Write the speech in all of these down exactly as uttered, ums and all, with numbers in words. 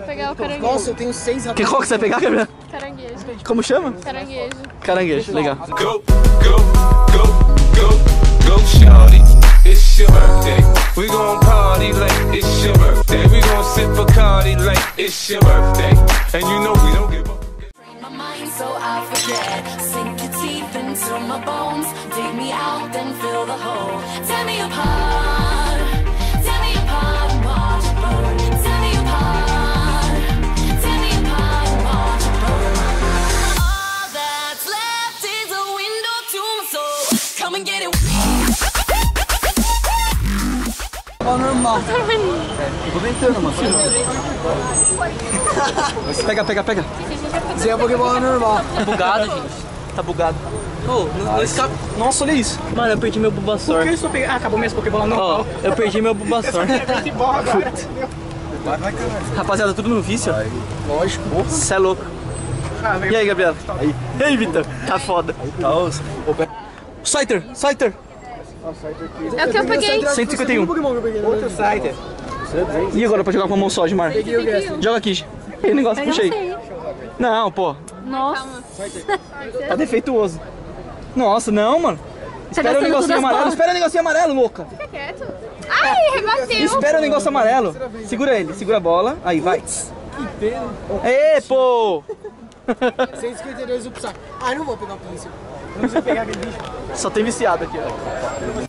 pegar o caranguejo. Nossa, eu tenho seis Que qual que você vai pegar, Gabriel? Caranguejo. Como chama? Caranguejo. Caranguejo, legal. Go, go, go, go, go, shawty. It's your birthday. We gon' party like it's your birthday. We gon' sip Bacardi like it's your birthday. And you know we don't give up. Train my mind so I forget. Sink your teeth into my bones. Dig me out, then fill the hole. Tear me apart. Tear me apart and watch it burn. Tear me apart. Tear me apart and watch it burn. All that's left is a window to my soul. Come and get it. Normal. Eu tô tentando, mano. Pega, pega, pega. Isso é Pokébola normal. Tá bugado, gente. Tá bugado. Oh, não, não escapa. Nossa, olha isso. Mano, eu perdi meu Bulbasaur. Por que isso eu peguei? Ah, acabou minhas Pokébola normal. Oh, eu perdi meu Bulbasaur. agora. Rapaziada, tudo no vício? Lógico. Cê é louco. E aí, Gabriela? Aí. E aí, Vitor? Tá foda. Tá osso. Scyther, Scyther. É o que eu peguei. cento e cinquenta e um. Outro Scyther. E agora pra jogar com a mão só, Gilmar? Peguei o Gastly. Joga aqui. E o negócio, puxa aí. Não, pô. Nossa. Tá defeituoso. Nossa, não, mano. Espera o negocinho amarelo. Espera o negocinho amarelo, louca. Fica quieto. Ai, rebateu. Espera o negócio amarelo. Segura ele. Segura a bola. Aí, vai. Ê, pô. cento e cinquenta e dois upsa. Ah, não vou pegar o pincel. Não precisa pegar aquele bicho. Só tem viciado aqui, ó.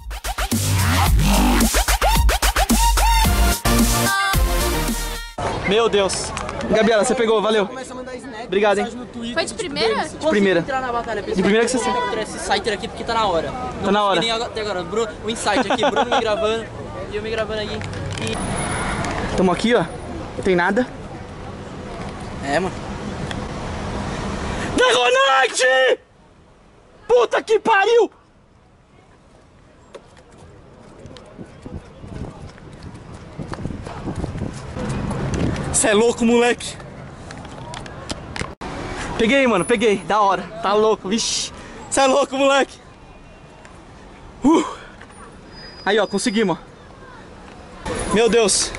Meu Deus. Gabriela, você pegou, valeu. Começa a mandar snap. Obrigado, hein. mensagem no Twitter, Foi de primeira? De primeira. Entrar na batalha, De primeira que você tem que capturar esse Scyther aqui porque tá na hora. Não Tá na hora. consegui nem até agora. Bruno, o insight aqui, Bruno me gravando e eu me gravando aqui. E... Tamo aqui, ó. Não tem nada. É, mano. Dragonite! Puta que pariu! Cê é louco, moleque. Peguei, mano, peguei. Da hora. Tá louco, vixi. Cê é louco, moleque. Uh. Aí, ó, conseguimos. Meu Deus.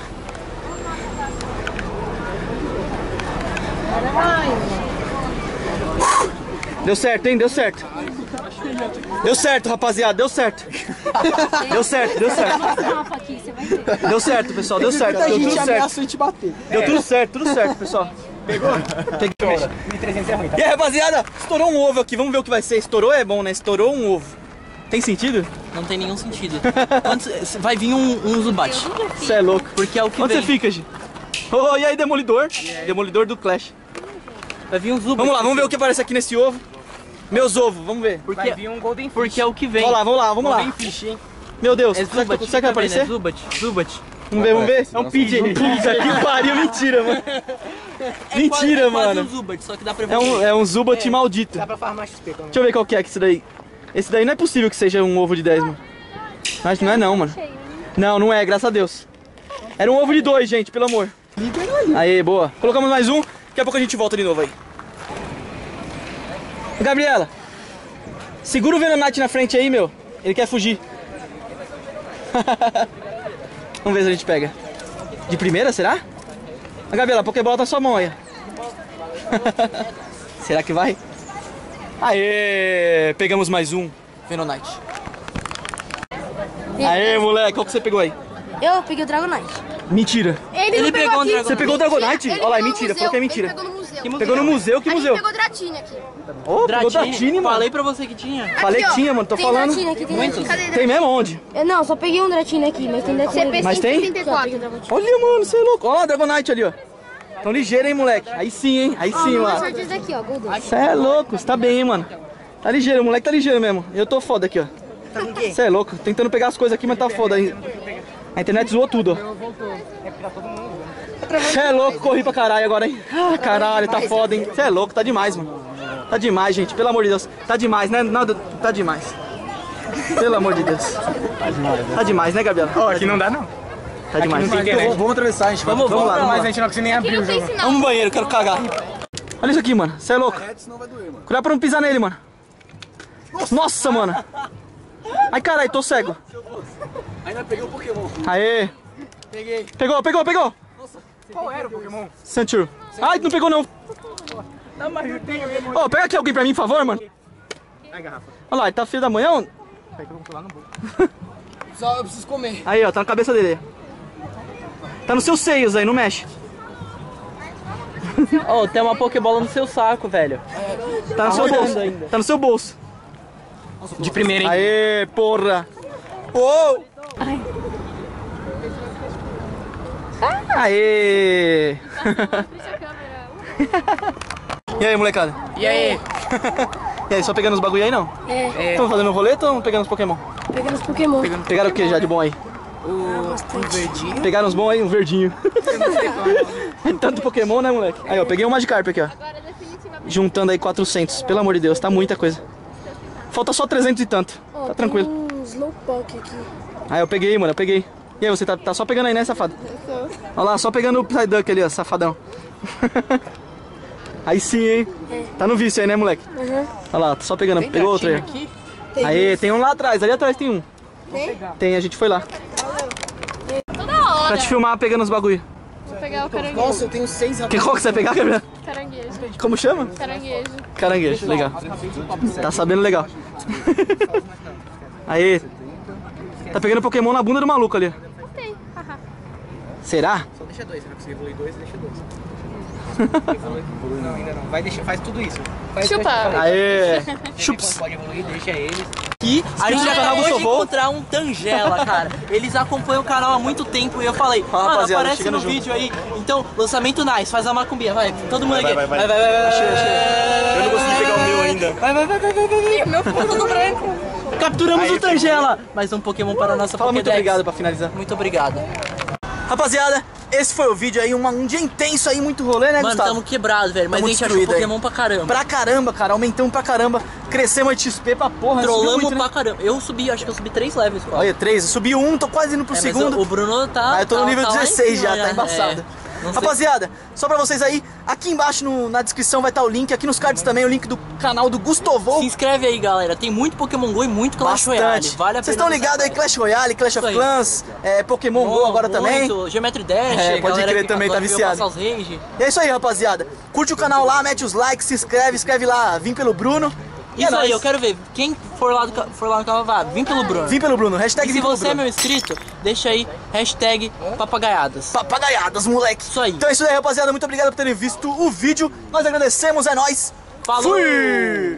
Deu certo, hein? Deu certo. Deu certo, rapaziada. Deu certo. Deu certo, deu certo. Deu certo, pessoal. Deu certo. Deu tudo certo. a gente bater. Deu tudo certo, tudo certo, pessoal. Pegou? Peguei. mil e trezentos é ruim, tá? E aí, rapaziada, estourou um ovo aqui. Vamos ver o que vai ser. Estourou é bom, né? Estourou um ovo. Tem sentido? Não tem nenhum sentido. Quantos- vai vir um, um Zubat. Você é louco. Porque é o que Onde vem. você fica, Gi? Oh, e aí, Demolidor? Demolidor do Clash. Vai vir um Zubat. Vamos lá, vamos ver o que aparece aqui nesse ovo. Meus ovos, vamos ver. Porque, Vai vir um Golden Fish. porque é o que vem. Vamos lá, vamos lá, vamos lá. Golden Fish, hein? Meu Deus, É será que, Zubat. será que vai fica vendo, aparecer? É Zubat. Zubat. Vamos ver, vamos ver. É um P J. Puta que pariu, mentira, mano. Mentira, é quase mano. um Zubat, só que dá pra É um, é um Zubat É. maldito. Dá pra farmar X P também. Deixa eu ver qual que é que esse daí. Esse daí não é possível que seja um ovo de dez, mano. Acho que não é não, mano. Não, não é, graças a Deus. Era um ovo de dois, gente, pelo amor. Aê, boa. Colocamos mais um, daqui a pouco a gente volta de novo aí. Gabriela, segura o Venonite na frente aí, meu. Ele quer fugir. Vamos ver se a gente pega. De primeira, será? A Gabriela, a Pokébola tá na sua mão aí. Será que vai? Aê, pegamos mais um Venonite. Aê, moleque, qual que você pegou aí? Eu peguei o Dragonite. Mentira. Ele, Ele não pegou pegou um aqui. Dragonite. Você pegou o Dragonite? Ele Olha lá, é pegou no mentira, museu, falou que é ele mentira. pegou no museu. Que Pegou no museu, que A gente museu? pegou Dratini aqui. Ô, pegou Dratini, mano. Falei pra você que tinha. Falei que ó, tinha, mano, tô Tem falando. Dratini aqui, tem Muitos. Dratini. Tem mesmo onde? Eu não, só peguei um Dratini aqui, mas tem Dratini. Mas tem? cento e setenta e quatro. Olha, mano, você é louco. Olha lá, Dragonite ali, ó. Tão ligeiro, hein, moleque. Aí sim, hein. Aí sim, Ó, mano. sorte esse daqui, ó, Golden. Você é louco, você tá bem, hein, mano. Tá ligeiro, o moleque tá ligeiro mesmo. Eu tô foda aqui, ó. Você é louco, tentando pegar as coisas aqui, mas tá foda aí. A internet zoou tudo, ó. Você é louco, corri pra caralho agora, hein. Ah, caralho, tá foda, hein. Você é louco, tá demais, mano. Tá demais, gente, pelo amor de Deus. Tá demais, né? Nada, tá demais. Pelo amor de Deus. Tá demais, né, Gabriela? Ó, aqui não dá não. Tá demais. Não tem internet. Vamos atravessar, a gente. Vamos, vamos lá, vamos Mas lá. a gente não consegue nem Aqui abrir não o tem jogo. sinal. Vamos no banheiro, quero cagar. Olha isso aqui, mano. Você é louco. Cuidado pra não pisar nele, mano. Nossa, mano. Ai, caralho, tô cego. Ainda peguei o Pokémon. Aê. Peguei. Pegou, pegou, pegou. Qual era o Pokémon? Sandshrew. Ai, não pegou não. Não, mas eu tenho ele. Ô, pega aqui alguém pra mim, por favor, mano. Ai, garrafa. Olha lá, ele tá filho da manhã. Peraí que eu vou pular no bolo. Só eu preciso comer. Aí, ó, tá na cabeça dele. Tá nos seus seios aí, não mexe. Ô, oh, tem uma Pokébola no seu saco, velho. Tá no seu bolso. ainda. Tá no seu bolso. De primeira, hein? Aê, porra. Uou. Aê. E aí, molecada? E aí? E aí, só pegando os bagulho aí, não? É, Estão fazendo um roleta ou pegando os Pokémon? pegando os Pokémon. Pegaram o que já de bom aí? O um verdinho. Pegaram uns bons aí, um verdinho. É tanto Pokémon, né, moleque? Aí, ó, peguei um Magikarp aqui, ó. Agora definitivamente. Juntando aí quatrocentos. Pelo amor de Deus, tá muita coisa. Falta só trezentos e tanto. Ó, Tá tranquilo. Tem um Slowpoke aqui. Aí, eu peguei, mano, eu peguei. E aí, você tá, tá só pegando aí, né, safado? Olha lá, só pegando o Psyduck ali, ó, safadão. Aí sim, hein? Tá no vício aí, né, moleque? Uhum. Olha lá, tá só pegando. Tem Pegou outro aí. gatinho aqui? Tem Aí, tem um lá atrás, ali atrás tem um. Tem? Tem, a gente foi lá. Toda hora. Pra te filmar pegando os bagulho. Vou pegar o caranguejo. Nossa, eu tenho seis Que rapazes. qual que você vai pegar, Gabriel? Caranguejo. Como chama? Caranguejo. Caranguejo, legal. Tá sabendo legal. Aí. Tá pegando Pokémon na bunda do maluco ali. Tem. Haha. Será? Só deixa dois, você vai conseguir evoluir dois, deixa dois. Evolui, evolui não, ainda não. Vai deixar, faz tudo isso. Faz Chupa. o que eu te falei. Aê. Quando Chups. pode evoluir, deixa eles. E a gente no canal acabou do de Sovô. encontrar um Tangela, cara. Eles acompanham o canal há muito tempo e eu falei, Fala, mano, rapaziada, aparece chegando no junto. vídeo aí. Então, lançamento nice, faz a macumbinha, vai. Todo mundo aqui. vai, vai. vai, vai, vai, vai. Achei, achei. Eu não consegui pegar o meu ainda. Vai, vai, vai, vai, vai, vai, vai. Meu fundo branco. Capturamos Aí, o Tangela. Mais um Pokémon para a nossa Fala muito Pokédex. obrigado pra finalizar. Muito obrigado. Rapaziada, esse foi o vídeo aí, uma, um dia intenso aí, muito rolê, né, Mano, Gustavo? tamo quebrado, velho. Mas Tamo a gente achou destruído aí. Pokémon pra caramba. Pra caramba, cara, aumentamos pra caramba. Crescemos de X P pra porra. subiu Trollamos muito, né? pra caramba. Eu subi, acho que eu subi três levels, quase. Olha, três, eu subi um, tô quase indo pro É, mas segundo. o, o Bruno tá. Ah, eu tô no tá- nível tá lá em dezesseis cima já, tá embaçado. É. Não sei. Rapaziada, só pra vocês aí, aqui embaixo no- na descrição vai estar o link, aqui nos cards também, o link do canal do Gustovou. Se inscreve aí, galera. Tem muito Pokémon Go e muito Clash Royale. Bastante. Vale a Vocês pena. estão ligados aí, Clash Royale, Clash of Isso aí. Clans, é, Pokémon Go agora também. Muito. Geometry Dash, É, pode galera crer que também, tá agora veio viciado. passar os rage. E é isso aí, rapaziada. Curte o canal lá, mete os likes, se inscreve, escreve lá, vim pelo Bruno. E Isso é aí, nóis. eu quero ver. Quem for lá, do, ca- for lá no canal, vá. Vim pelo Bruno. Vim pelo Bruno, hashtag E se vim pelo você é Bruno. meu inscrito, deixa aí hashtag papagaiadas. Papagaiadas, moleque. Isso aí. Então é isso aí, rapaziada. Muito obrigado por terem visto o vídeo. Nós agradecemos, é nóis. Falou! Fui!